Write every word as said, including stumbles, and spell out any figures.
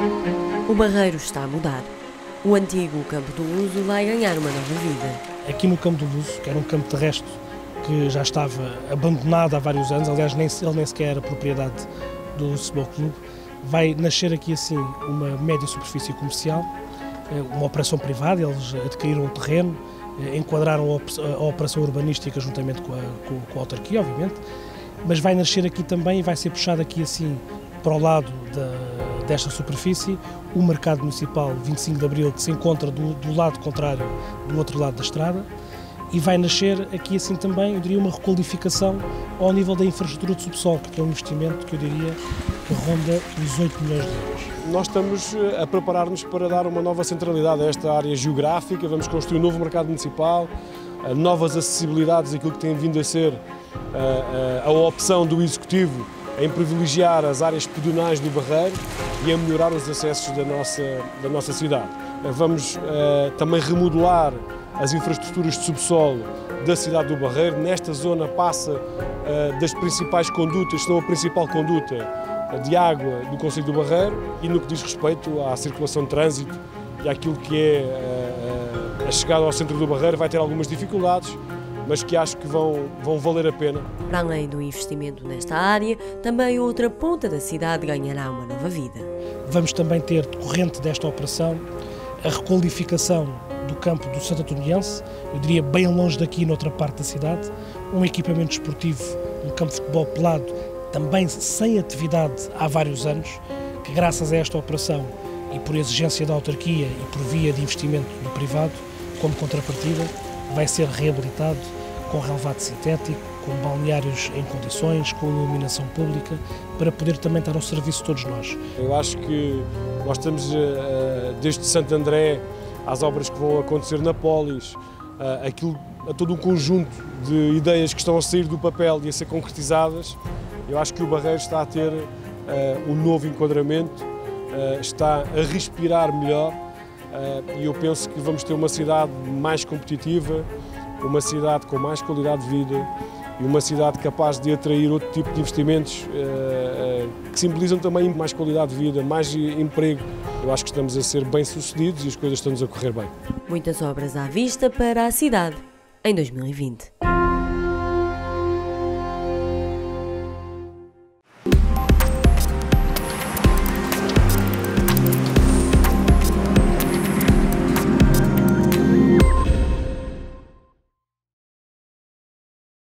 O Barreiro está a mudar. O antigo Campo do Luso vai ganhar uma nova vida. Aqui no Campo do Luso, que era um campo terrestre que já estava abandonado há vários anos, aliás, nem, ele nem sequer era propriedade do Luso Futebol Clube, vai nascer aqui assim uma média superfície comercial, uma operação privada. Eles adquiriram um terreno, enquadraram a operação urbanística juntamente com a, com, com a autarquia, obviamente, mas vai nascer aqui também e vai ser puxado aqui assim para o lado da, desta superfície o mercado municipal vinte e cinco de Abril, que se encontra do, do lado contrário, do outro lado da estrada, e vai nascer aqui assim também, eu diria, uma requalificação ao nível da infraestrutura de subsolo, porque é um investimento que eu diria que ronda os oito milhões de euros. Nós estamos a preparar-nos para dar uma nova centralidade a esta área geográfica, vamos construir um novo mercado municipal, novas acessibilidades, aquilo que tem vindo a ser a, a, a opção do Executivo em privilegiar as áreas pedonais do Barreiro e a melhorar os acessos da nossa, da nossa cidade. Vamos uh, também remodelar as infraestruturas de subsolo da cidade do Barreiro. Nesta zona passa uh, das principais condutas, são a principal conduta de água do concelho do Barreiro, e no que diz respeito à circulação de trânsito e àquilo que é uh, a chegada ao centro do Barreiro, vai ter algumas dificuldades, mas que acho que vão, vão valer a pena. Para além do investimento nesta área, também outra ponta da cidade ganhará uma nova vida. Vamos também ter, decorrente desta operação, a requalificação do campo do Santo Antoniense, eu diria bem longe daqui, noutra parte da cidade, um equipamento esportivo, um campo de futebol pelado, também sem atividade há vários anos, que graças a esta operação e por exigência da autarquia e por via de investimento do privado, como contrapartida, vai ser reabilitado com relevado sintético, com balneários em condições, com iluminação pública, para poder também estar ao serviço de todos nós. Eu acho que nós estamos, desde Santo André, às obras que vão acontecer na Polis, aquilo, a todo um conjunto de ideias que estão a sair do papel e a ser concretizadas. Eu acho que o Barreiro está a ter um novo enquadramento, está a respirar melhor, e eu penso que vamos ter uma cidade mais competitiva, uma cidade com mais qualidade de vida e uma cidade capaz de atrair outro tipo de investimentos que simbolizam também mais qualidade de vida, mais emprego. Eu acho que estamos a ser bem-sucedidos e as coisas estão-nos a correr bem. Muitas obras à vista para a cidade em dois mil e vinte.